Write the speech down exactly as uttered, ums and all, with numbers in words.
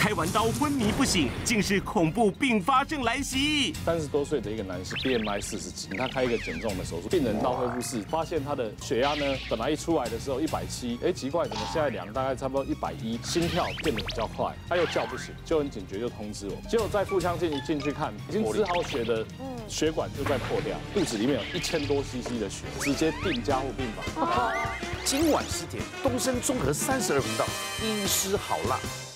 开完刀昏迷不醒，竟是恐怖并发症来袭。 三十多岁的一个男士 ，B M I 四十几，他开一个减重的手术，病人到恢复室发现他的血压呢，本来一出来的时候一百七，哎，奇怪，怎么现在量大概差不多一百一，心跳变得比较快，他又叫不醒，就很警觉，就通知我。结果在腹腔镜一进去看，已经织好血的血管就在破掉，肚子里面有一千多 C C 的血，直接订加护病房。 今晚十点，东升综合三十二频道，医师好辣。